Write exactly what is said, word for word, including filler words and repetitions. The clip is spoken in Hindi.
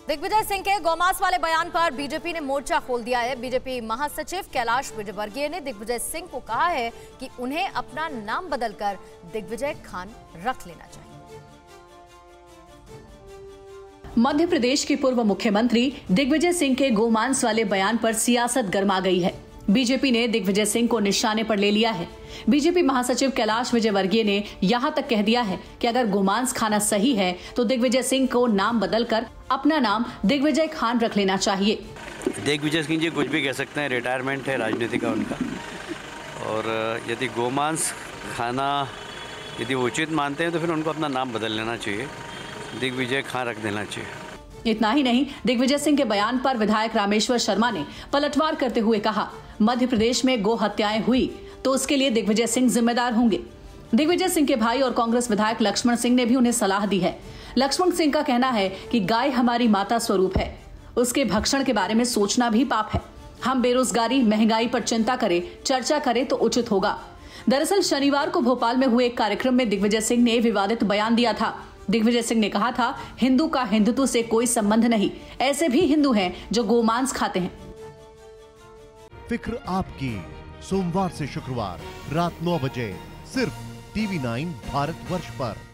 दिग्विजय सिंह के गौमांस वाले बयान पर बीजेपी ने मोर्चा खोल दिया है। बीजेपी महासचिव कैलाश विजयवर्गीय ने दिग्विजय सिंह को कहा है कि उन्हें अपना नाम बदलकर दिग्विजय खान रख लेना चाहिए। मध्य प्रदेश के पूर्व मुख्यमंत्री दिग्विजय सिंह के गोमांस वाले बयान पर सियासत गर्मा गई है। बीजेपी ने दिग्विजय सिंह को निशाने पर ले लिया है। बीजेपी महासचिव कैलाश विजयवर्गीय ने यहां तक कह दिया है कि अगर गोमांस खाना सही है तो दिग्विजय सिंह को नाम बदलकर अपना नाम दिग्विजय खान रख लेना चाहिए। दिग्विजय सिंह जी कुछ भी कह सकते हैं, रिटायरमेंट है राजनीति का उनका, और यदि गोमांस खाना यदि वो उचित मानते हैं तो फिर उनको अपना नाम बदल लेना चाहिए, दिग्विजय खान रख देना चाहिए। इतना ही नहीं, दिग्विजय सिंह के बयान पर विधायक रामेश्वर शर्मा ने पलटवार करते हुए कहा, मध्य प्रदेश में गो हत्याएं हुई तो उसके लिए दिग्विजय सिंह जिम्मेदार होंगे। दिग्विजय सिंह के भाई और कांग्रेस विधायक लक्ष्मण सिंह ने भी उन्हें सलाह दी है। लक्ष्मण सिंह का कहना है कि गाय हमारी माता स्वरूप है, उसके भक्षण के बारे में सोचना भी पाप है। हम बेरोजगारी, महंगाई पर चिंता करें, चर्चा करें तो उचित होगा। दरअसल शनिवार को भोपाल में हुए एक कार्यक्रम में दिग्विजय सिंह ने विवादित बयान दिया था। दिग्विजय सिंह ने कहा था, हिंदू का हिंदुत्व से कोई संबंध नहीं, ऐसे भी हिंदू हैं जो गोमांस खाते हैं। फिक्र आपकी, सोमवार से शुक्रवार रात नौ बजे सिर्फ टीवी नाइन भारतवर्ष पर।